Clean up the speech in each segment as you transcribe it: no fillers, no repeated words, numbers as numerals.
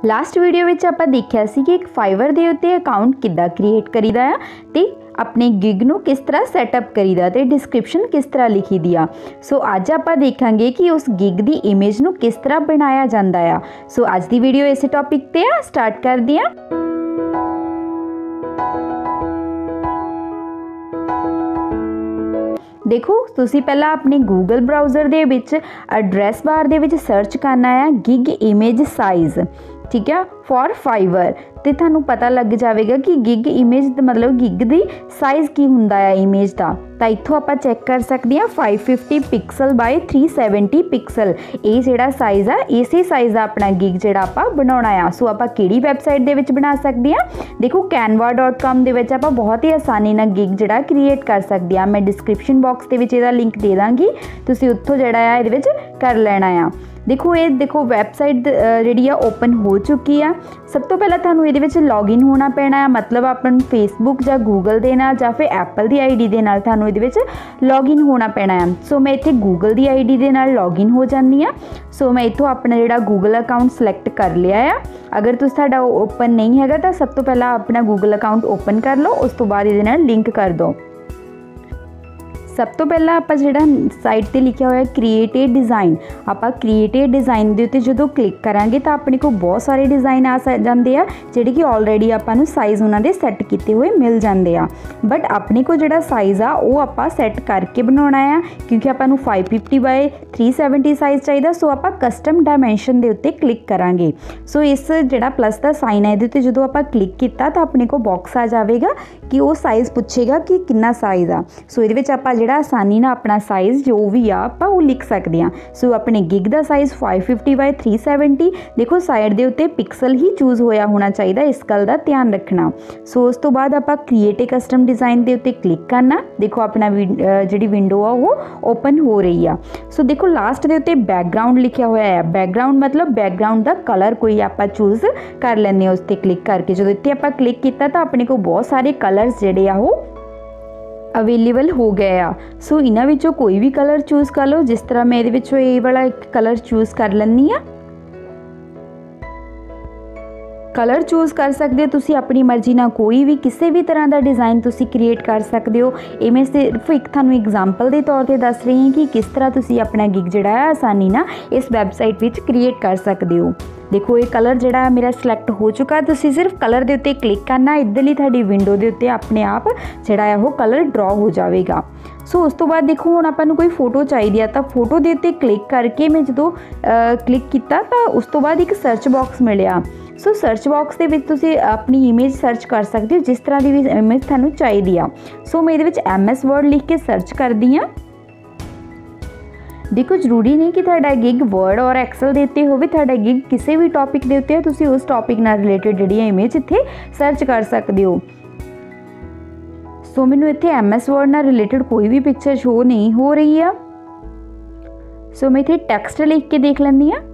Last video में आपां देखिया सी कि एक फाइवर दे उत्ते अकाउंट किद्दां क्रिएट करीदा आ ते अपने गिग नूं किस तरह सैटअप करीदा ते डिस्क्रिप्शन किस तरह लिखी दी आ। सो अज आपां देखांगे कि उस गिग दी इमेज नूं किस तरह बनाया जांदा आ। सो अज दी वीडियो इस टॉपिक ते आ, स्टार्ट करदे आ। देखो तुसी पहला अपने गूगल ब्राउज़र दे विच एड्रैस बार दे विच सर्च करना है गिग इमेज साइज़, ठीक है, फॉर फाइवर। तो थानू पता लग जाएगा कि गिग इमेज मतलब गिग दी साइज़ की हुंदा है इमेज का। तो इत्थों आप चैक कर सकते हैं 550 पिक्सल बाय 370 पिक्सल ये जिहड़ा साइज़ आ इसे साइज़ का अपना गिग जिहड़ा आपां बनाउणा आ। सो आपां किहड़ी वैबसाइट दे विच बना सकते हैं, देखो canva.com दे विच आपां बहुत ही आसानी नाल गिग जिहड़ा क्रिएट कर सकते हैं। मैं डिस्क्रिप्शन बॉक्स दे विच इहदा लिंक दे दांगी, तुसीं उत्थों जिहड़ा आ इहदे विच कर लेना आ। देखो ये देखो वैबसाइट जी ओपन हो चुकी है। सब तो पहला थानू ये लॉगिन होना पैना है, मतलब अपन फेसबुक या गूगल दे नाल या फिर एप्पल की आईडी दे नाल थानू ये लॉगिन होना पैना है। सो मैं इत्थे गूगल की आईडी दे नाल लॉगिन हो जानी हाँ। सो मैं इत्थों अपना जिहड़ा गूगल अकाउंट सिलेक्ट कर लिया है। अगर तुहाडा ओपन नहीं है तो सब तो पहला अपना गूगल अकाउंट ओपन कर लो, उस तो बाद इहदे नाल लिंक कर दो। सब तो पहला आप जिहड़ा साइट ते लिखा हुआ है क्रिएट ए डिज़ाइन, आप क्रिएट ए डिज़ाइन के उत्ते जो क्लिक करांगे तो अपने को बहुत सारे डिज़ाइन आ जाते हैं जिहड़े कि ऑलरेडी आपां साइज़ उन्होंने सैट किए हुए मिल जाते हैं। बट अपने को जिहड़ा साइज़ आ वो आप सैट करके बनाना है, क्योंकि आपां 550 बाय 370 साइज़ चाहिए। सो आप कस्टम डायमेंशन के उत्ते क्लिक करांगे। सो इस जिहड़ा प्लस का साइन है ये जो आप क्लिक किया तो अपने को बॉक्स आ जाएगा कि वो साइज़ पूछेगा कि कितना साइज़ आ। सो ये आप जिहड़ा आसानी ना अपना साइज़ जो भी आप वो लिख सकते हैं। सो अपने गिग का साइज़ 550 बाय 370, देखो साइड के उत्ते पिक्सल ही चूज होया होना चाहिए, इस गल का ध्यान रखना। सो उस तो बाद आप क्रिएट ए कस्टम डिज़ाइन के उत्ते क्लिक करना, देखो अपना जी विंडो आ वो ओपन हो रही है। सो देखो लास्ट के उत्ते बैकग्राउंड लिखा हुआ है, बैकग्राउंड मतलब बैकग्राउंड का कलर कोई आप चूज कर लें उस पर क्लिक करके। जो इतने आप क्लिक किया तो अपने को बहुत सारे कलर्स जिहड़े आ वो अवेलेबल हो गए आ। सो इन्हां विचों कोई भी कलर चूज कर लो, जिस तरह मैं ये वाला एक कलर चूज कर लैनी आ। कलर चूज कर सकते हो तुसी अपनी मर्जी ना, कोई भी किसी भी तरह का डिज़ाइन तुसी क्रिएट कर सकते हो। ये मैं सिर्फ एक थानू एग्जाम्पल के तौर पर दस रही हूँ कि किस तरह तुसी अपना गिग जिहड़ा है आसानी ना इस वैबसाइट विच क्रिएट कर सकते हो। देखो ये कलर जिहड़ा मेरा सिलेक्ट हो चुका, तुसी सिर्फ कलर के उत्ते क्लिक करना, इधरली तुहाडी विंडो के उत्ते अपने आप जिहड़ा है वो कलर ड्रॉ हो जाएगा। सो उस तो बाद देखो हुण आपां नूं कोई फोटो चाहिए तो फोटो के उत्ते क्लिक करके मैं जो क्लिक किया तो उस तो बाद एक सर्च बॉक्स मिलिया। सो सर्च बॉक्स के तुसी अपनी इमेज सर्च कर सकते हो जिस तरह की भी इमेज थानू चाहिए आ। सो मैं ये MS वर्ड लिख के सर्च करती हाँ। देखो जरूरी नहीं कि तुहाडा गिग वर्ड और एक्सल के उत्ते होवे, तुहाडा गिग किसी भी टॉपिक के उत्ते तुसी उस टॉपिक नाल रिलेटेड जिहड़ी इमेज इत्थे सर्च कर सकते हो। सो मैनू इत्थे MS वर्ड नाल रिलेटेड कोई भी पिक्चर शो नहीं हो रही है। सो मैं इत्थे टैक्सट लिख के देख लैंदी हाँ।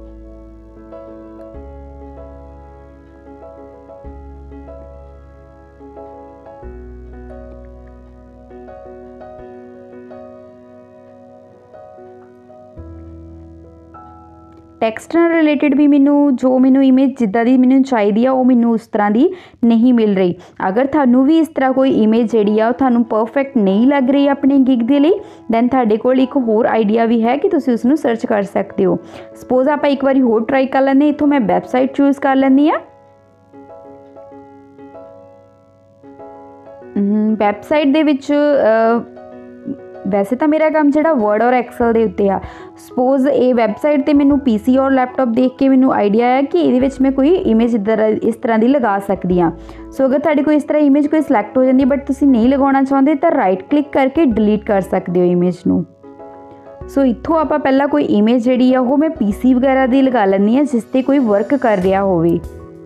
टैक्सट नाल रिलेटेड भी मैनू इमेज जिद्दां दी मैनू चाहिए वो मैनू उस तरह की नहीं मिल रही। अगर थानू भी इस तरह कोई इमेज जिहड़ी आ थानू परफेक्ट नहीं लग रही अपने गिग दे लई, दैन तुहाडे कोल एक होर आइडिया भी है कि तुसीं उसनूं सर्च कर सकते हो। सपोज आप एक बार होर ट्राई कर लैंदे, इत्थों मैं वैबसाइट चूज कर लैंदी हाँ। वैबसाइट दे विच वैसे तो मेरा काम जिहड़ा वर्ड और एक्सल के उत्ते आ। सपोज ये वैबसाइट ते मैनू PC और लैपटॉप देख के मैनू आइडिया है कि ये मैं कोई इमेज इस तरह की लगा सकती हाँ। सो अगर तुहाडे कोई इस तरह इमेज कोई सिलेक्ट हो जाती है बट तुसीं नहीं लगाउणा चाहुंदे तो राइट क्लिक करके डिलीट कर सकते हो इमेज नूं। सो इत्थों आपां पहला कोई इमेज जिहड़ी आ वो मैं PC वगैरह की लगा लैंदी हाँ जिस ते कोई वर्क कर रहा होवे।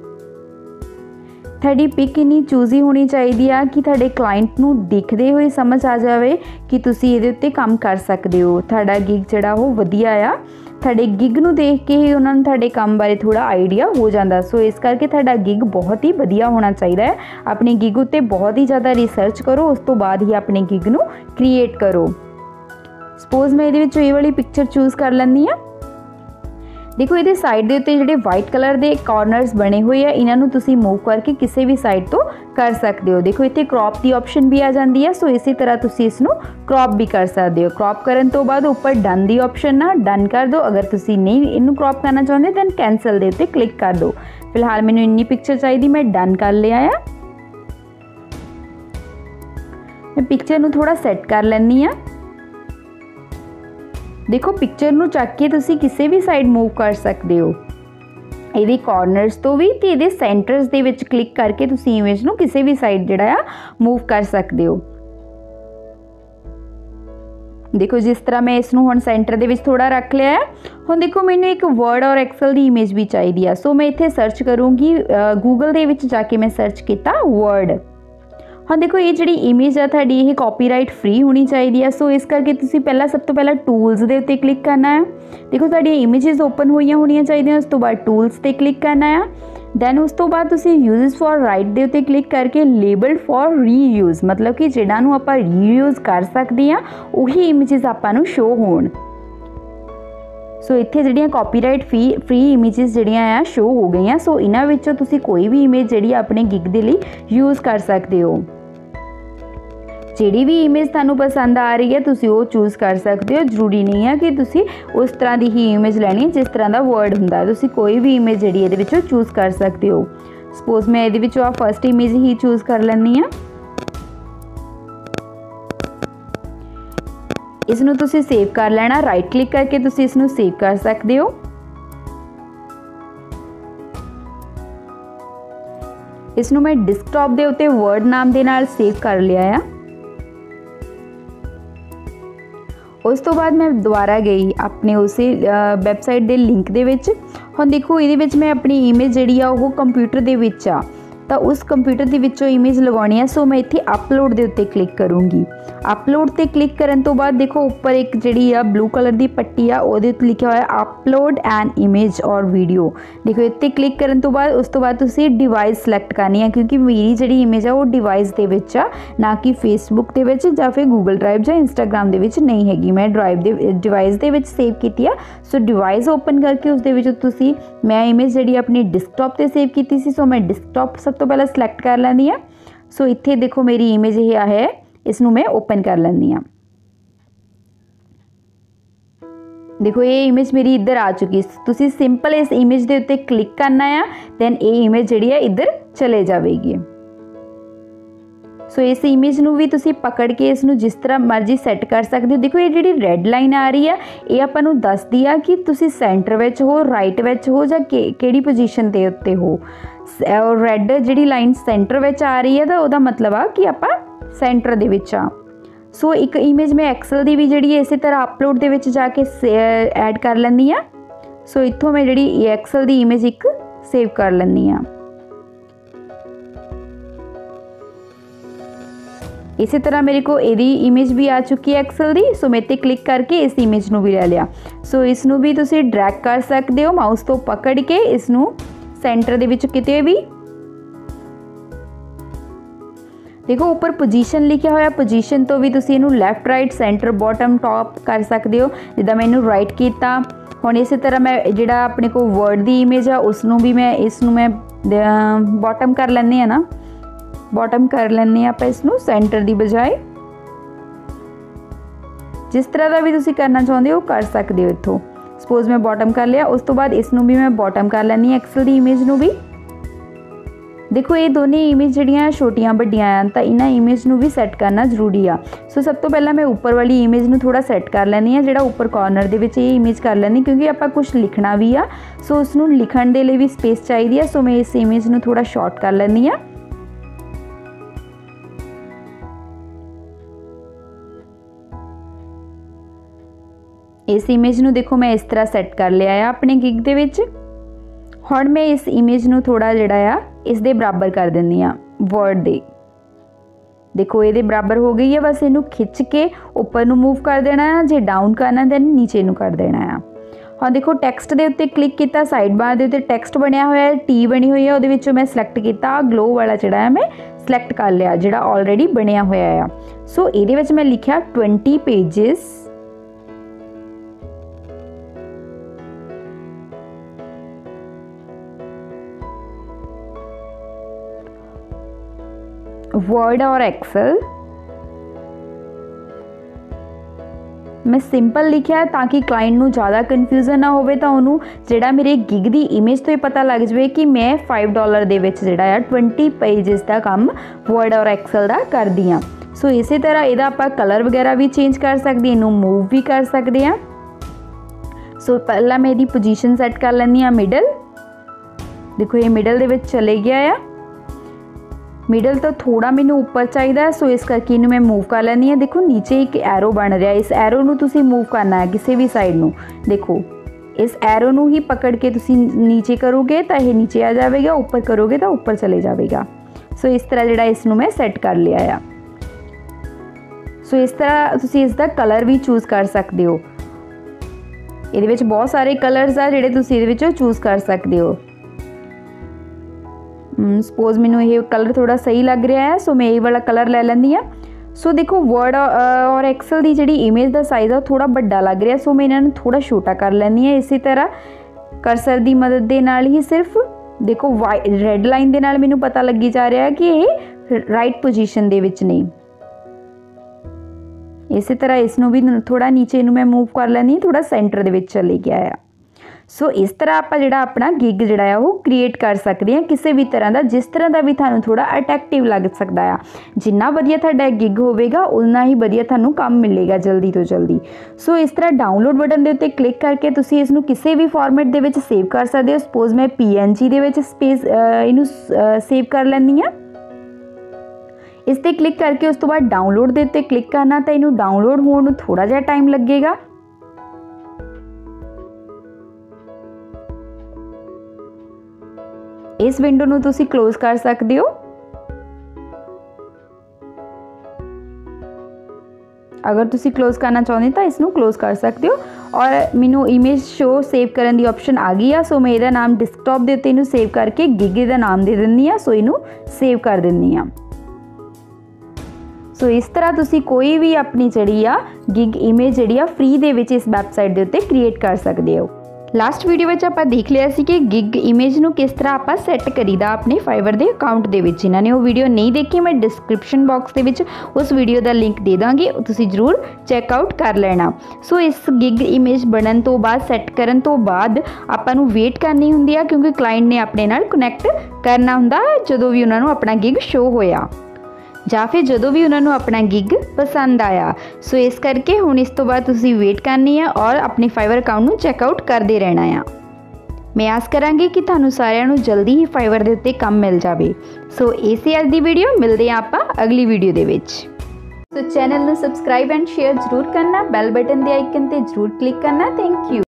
तुहाडी पिक इन्नी चूजी होनी चाहिए आ कि तुहाडे क्लाइंट नूं दिखदे होए समझ आ जाए कि तुसीं इहदे उत्ते काम कर सकते हो। तुहाडा गिग जिहड़ा वो वधिया आ, तुहाडे गिग नूं देख के ही उन्हां नूं तुहाडे काम बारे थोड़ा आइडिया हो जाता। सो इस करके तुहाडा गिग बहुत ही वधिया होना चाहिए है। अपने गिग उत्ते बहुत ही ज़्यादा रिसर्च करो, उस तो बाद ही अपने गिग नूं क्रिएट करो। सपोज मैं ये वाली पिक्चर चूज कर लैंदी हाँ। देखो ये साइड के उत्ते जिहड़े वाइट कलर के कॉर्नर्स बने हुए हैं, इन्हों तुसीं मूव करके किसी भी साइड तो कर सकते हो। देखो इत्थे क्रॉप की ऑप्शन भी आ जाती है, सो इसी तरह तुसीं इसनूं क्रॉप भी कर सकते हो। क्रॉप करन तो बाद उपर डन की ऑप्शन ना डन कर दो। अगर तुसीं नहीं इनू क्रॉप करना चाहते दैन कैंसल के उत्ते क्लिक कर दो। फिलहाल मैनूं इन्नी पिक्चर चाहिए, मैं डन कर लिया है। मैं पिक्चर नूं थोड़ा सैट कर लैनी हाँ। देखो पिक्चर नूं चक के तुसीं किसी भी साइड मूव कर सकते हो, ये कॉर्नर्स तो भी ते ये सेंटर्स दे विच क्लिक करके तुसीं इमेज नूं किसी भी साइड जिहड़ा आ मूव कर सकते हो। देखो जिस तरह मैं इसनूं हुण सेंटर दे विच थोड़ा रख लिया है। हुण देखो मैनूं एक वर्ड और एक्सल की इमेज भी चाहिए है, सो मैं इत्थे सर्च करूँगी गूगल दे विच जाके मैं सर्च किया वर्ड। हाँ देखो ये जी इमेज है थोड़ी ये कॉपीराइट फ्री होनी चाहिए है, सो इस करके तुसीं पहला सब तो पहला टूल्स के उत्ते क्लिक करना है। देखो साड़ी इमेजेस ओपन हुई होनी चाहिए, उस तो बाद टूल्स पर क्लिक करना है। दैन उस तो बाद तुसीं यूजेस फॉर राइट के उत्ते क्लिक करके लेबल्ड फॉर रीयूज़, मतलब कि जिन्होंने आप रीयूज़ कर सकते हैं उही इमेजेस आपां शो होण। सो इत्थे जिहड़ियां कॉपीराइट फ्री इमेजेस जिहड़ियां शो हो गई हैं, सो इन्हां विचों तुसीं कोई भी इमेज जिहड़ी अपने गिग दे लई यूज़ कर सकते हो। जिहड़ी भी इमेज तुहानूं पसंद आ रही है तुसीं वो चूज़ कर सकते हो। जरूरी नहीं है कि तुसीं उस तरह की ही इमेज लैनी है जिस तरह का वर्ड हुंदा, तुसीं कोई भी इमेज जिहड़ी इहदे विचों चूज़ कर सकते हो। सपोज मैं इहदे विचों फर्स्ट इमेज ही चूज़ कर लैनी हाँ। इसनूं तुसीं सेव कर लेना, राइट क्लिक करके तुसीं इसनूं सेव कर सकते हो। इसनूं मैं डिस्कटॉप दे उत्ते वर्ड नाम दे नाल सेव कर लिया है। उस तो बाद मैं दोबारा गई अपने उसे वैबसाइट के लिंक दे विच। हुण देखो ये मैं अपनी इमेज जिहड़ी आ वो कंप्यूटर दे विच आ, तो उस कंप्यूटर दे विचों इमेज लगानी है, सो मैं इत्थे अपलोड दे उत्ते क्लिक करूँगी। अपलोड ते क्लिक करन तो बाद देखो ऊपर एक जिहड़ी आ ब्लू कलर की पट्टी आ उहदे उत्ते लिखा होया अपलोड एन इमेज और वीडियो। देखो इत्ते क्लिक करन तो बाद उस तो बाद तुसीं डिवाइस सिलेक्ट करनी है, क्योंकि मेरी जिहड़ी इमेज आ वो डिवाइस दे विच आ, ना कि फेसबुक दे विच जां फिर गूगल ड्राइव जां इंस्टाग्राम दे विच नहीं हैगी। मैं डिवाइस दे विच सेव कीती आ, सो डिवाइस ओपन करके उस दे विच तुसीं मैं इमेज जिहड़ी अपनी डिस्कटॉप ते सेव कीती सी, सो मैं डिस्कटॉप सब तो पहले सिलेक्ट कर लैंदी है। सो इत्थे देखो मेरी इमेज ये है, इसनूं मैं ओपन कर लैंदी हाँ। देखो ये इमेज मेरी इधर आ चुकी। तुसीं सिंपल इस इमेज के उत्ते क्लिक करना है, दैन ये इमेज जिहड़ी है इधर चले जाएगी। सो इस इमेज नूं भी तुसीं पकड़ के इसनूं जिस तरह मर्जी सैट कर सकते हो। देखो ये जिहड़ी रैड लाइन आ रही है ये आपां नूं दसदी आ कि तुसीं सेंटर विच हो, राइट विच हो जां किहड़ी पोजीशन ते उत्ते हो। और रैड जिहड़ी लाइन सेंटर विच आ रही है तो उहदा मतलब आ कि आपां सेंटर दे विच आ। सो एक इमेज मैं एक्सल दी भी जिहड़ी इस तरह अपलोड दे विच जाके ऐड कर लैंदी आ। सो इत्थों मैं जिहड़ी एक्सल दी इमेज एक सेव कर लैंदी आ। इसी तरह मेरे को यदी इमेज भी आ चुकी है एक्सल दी, सो मैं इत्ते क्लिक करके इस इमेज नूं भी ले लिया। सो इसनूं भी तुसीं ड्रैग कर सकते हो माउस तो पकड़ के इसनूं सेंटर दे विच किते भी। देखो ऊपर पोजीशन लिखा होया, पोजीशन तो भी तुसीं इनू left right centre bottom top कर सकते हो। जिद्दां मैं इनू राइट कीता, हुण इस तरह मैं जिहड़ा अपने को वर्ड दी इमेज आ उसनूं भी मैं इसनूं मैं बॉटम कर लैंदी ना, बॉटम कर लैंदी आपां इसनूं सेंटर दी बजाय। जिस तरह का भी तुसीं करना चाहुंदे हो कर सकते हो। इत्थों सपोज मैं बॉटम कर लिया, उस तो बाद इसनूं भी मैं बॉटम कर लैंदी एक्सल दी इमेज नूं भी। देखो ये दोनों इमेज जिहड़ियां छोटियां वड्डियां हैं, तो इन्हां इमेज नूं भी सैट करना जरूरी आ। सो सब तो पहला मैं ऊपर वाली इमेज नूं थोड़ा सैट कर लैंदी आ, जिहड़ा ऊपर कॉर्नर दे विच ये इमेज कर लैंदी, क्योंकि आपां कुछ लिखना भी आ। सो उसनूं लिखण दे लई भी स्पेस चाहिदी आ। सो मैं इस इमेज नूं थोड़ा शॉर्ट कर लैंदी आ। इस इमेज नूं देखो मैं इस तरह सैट कर लिया है अपने गिग दे विच। हुण मैं इस इमेज नूं थोड़ा जिहड़ा आ इस दे बराबर कर दिंदी आ वर्ड दे। देखो ये बराबर हो गई है, बस इनू खिंच के ऊपर नूं मूव कर देना है, जे डाउन करना दैन नीचे नूं कर देना है। हाँ देखो टैक्सट दे उत्ते क्लिक किया, साइड बार दे उत्ते टैक्सट बनया होया है, टी बनी हुई है, उहदे विचों मैं सिलेक्ट किया ग्लो वाला जिहड़ा है मैं सिलेक्ट कर लिया, जिहड़ा ऑलरेडी बनया होया है। सो इहदे विच मैं लिखिया 20 पेजेस वर्ड और एक्सेल। मैं सिंपल लिखा ताकि क्लाइंट नूं ज़्यादा कन्फ्यूजन ना होवे, तो उन्होंने जिहड़ा मेरे गिग दी इमेज तो ही पता लग जाए कि मैं $5 दे विच जिहड़ा आ 20 पेजेस का काम वर्ड और एक्सेल का करदी हाँ। सो इसी तरह इहदा आपां कलर वगैरह भी चेंज कर सकते, इनू मूव भी कर सकते हैं। सो पहला मैं इहदी पोजीशन सैट कर लैंदी हाँ मिडल। देखो ये मिडल दे विच चले गया है, मिडल तो थोड़ा मैनू उपर चाहिए, सो इस करके इनू मैं मूव कर लैंदी हाँ। देखो नीचे एक एरो बन रहा है, इस एरो नू तुसी मूव करना है किसी भी साइड नू। देखो इस एरो नू ही पकड़ के तुसी नीचे करोगे तो यह नीचे आ जाएगा, ऊपर करोगे तो ऊपर चले जाएगा। सो इस तरह जिहड़ा इसनू मैं सैट कर लिया है। सो इस तरह तुसी इसका कलर भी चूज कर सकते हो। इहदे विच बहुत सारे कलर्स आ जिहड़े तुसी इहदे विचों चूज कर सकते हो। सपोज मैनू ये कलर थोड़ा सही लग रहा है, सो मैं ये वाला कलर ले लैंदी हाँ। सो देखो वर्ड और एक्सेल की जी इमेज का साइज़ है थोड़ा बड़ा लग रहा है, सो मैं इन्होंने थोड़ा छोटा कर लैंदी हाँ। इसी तरह कर्सर की मदद के नाल ही सिर्फ देखो रेड लाइन के नाल मैनू पता लगी जा रहा है कि ये राइट पोजीशन दे विच नहीं। इसी तरह इसनू भी थोड़ा नीचे मैं मूव कर लैंदी, थोड़ा सेंटर दे विच चले गया है। सो इस तरह आप जिहड़ा अपना गिग जिहड़ा है वो क्रिएट कर सकते हैं किसी भी तरह का, जिस तरह का भी थानू थोड़ा अट्रैक्टिव लग सकता है। जिन्ना वधिया तुहाडा गिग होवेगा उन्ना ही वधिया थानू काम मिलेगा जल्दी तो जल्दी। सो इस तरह डाउनलोड बटन के उत्ते क्लिक करके तुसी इसनू किसी भी फॉर्मेट दे विच सेव कर सकते हो। सपोज मैं PNG दे विच स्पेस इनू सेव कर लैंदी हाँ। इस पर क्लिक करके उस तो बाद डाउनलोड के उत्ते क्लिक करना, तो इनू डाउनलोड होने में थोड़ा जिहा टाइम लगेगा। इस विंडो नू तुसी क्लोज कर सकते हो। अगर तुसी क्लोज करना चाहते तो इसनू क्लोज कर सकते हो। और मैनू इमेज शो सेव करने की ऑप्शन आ गई है, सो मैं इसका नाम डिस्कटॉप के उत्ते इनू सेव करके गिग का नाम दे दिंदी हाँ। सो इनू सेव कर दिंदी हाँ। सो इस तरह तुसी कोई भी अपनी जिहड़ी आ गिग इमेज जिहड़ी आ फ्री दे विच इस वैबसाइट के उत्ते क्रिएट कर सकते हो। लास्ट वीडियो में आप देख लिया सी कि गिग इमेज नू किस तरह आप सैट करीदा अपने फाइवर के अकाउंट के विच। जिन्होंने वो वीडियो नहीं देखी, मैं डिस्क्रिप्शन बॉक्स के विच उस वीडियो का लिंक दे दांगी, तुसी जरूर चैकआउट कर लेना। सो इस गिग इमेज बनने तो बाद सैट करन तो बाद आपां नू वेट करनी हुंदी है, क्योंकि क्लाइंट ने अपने नाल कनैक्ट करना हुंदा जदों भी उन्होंने अपना गिग शो होया ਜਾਂ फिर जदों भी उन्होंने अपना गिग पसंद आया। सो इस करके हुण इस तो बाद तुसी वेट करनी है और अपने फाइवर अकाउंट नू चैकआउट करते रहना है। मैं आस करांगी कि तुहानू सारिਆਂ नू जल्दी ही फाइवर दे उत्ते काम मिल जाए। सो इसी अज दी वीडियो, मिलते हैं आपां अगली वीडियो दे विच। सो चैनल नू सबसक्राइब एंड शेयर जरूर करना, बैल बटन के आइकन ते जरूर क्लिक करना। Thank you.